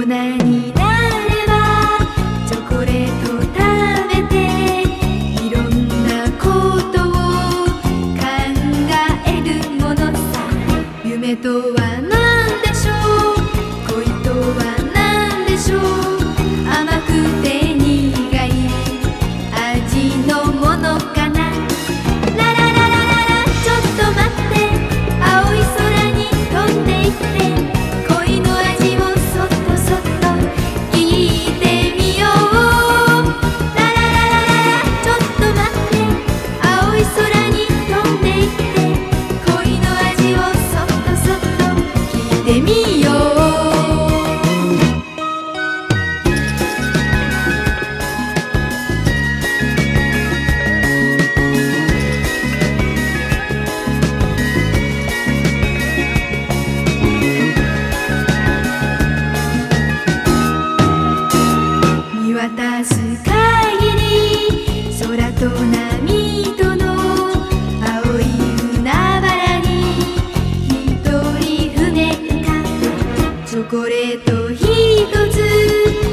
人になればチョコレート食べていろんなことを考えるものさ。夢とは何でしょう、恋とは何でしょう。甘くて苦い味のものかな。ララララララ、ちょっと待って、青い空に飛んでいって恋の味をそっとそっと聞いてみよう。ララララララ、ちょっと待って、青い空に飛んでいって恋の味をそっとそっと聞いてみよう。見渡す限り空と波との青い海原に一人船浮かぶ。チョコレート一つ